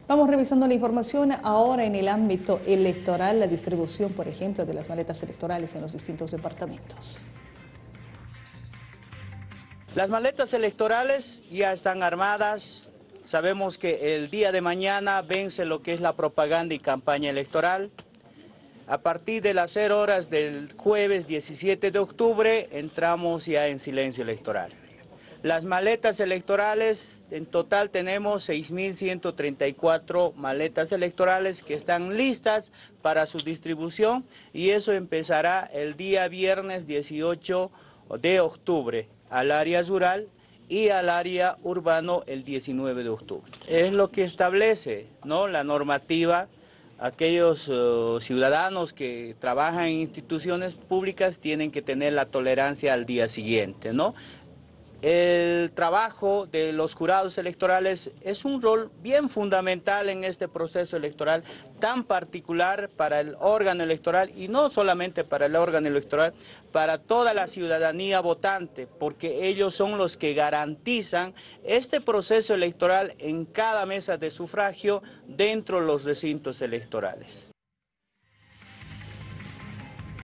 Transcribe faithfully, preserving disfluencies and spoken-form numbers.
Vamos revisando la información ahora en el ámbito electoral, la distribución, por ejemplo, de las maletas electorales en los distintos departamentos. Las maletas electorales ya están armadas. Sabemos que el día de mañana vence lo que es la propaganda y campaña electoral. A partir de las cero horas del jueves diecisiete de octubre entramos ya en silencio electoral. Las maletas electorales, en total tenemos seis mil ciento treinta y cuatro maletas electorales que están listas para su distribución y eso empezará el día viernes dieciocho de octubre al área rural y al área urbano el diecinueve de octubre. Es lo que establece, ¿no?, la normativa. Aquellos uh, ciudadanos que trabajan en instituciones públicas tienen que tener la tolerancia al día siguiente, ¿no? El trabajo de los jurados electorales es un rol bien fundamental en este proceso electoral tan particular para el órgano electoral y no solamente para el órgano electoral, para toda la ciudadanía votante, porque ellos son los que garantizan este proceso electoral en cada mesa de sufragio dentro de los recintos electorales.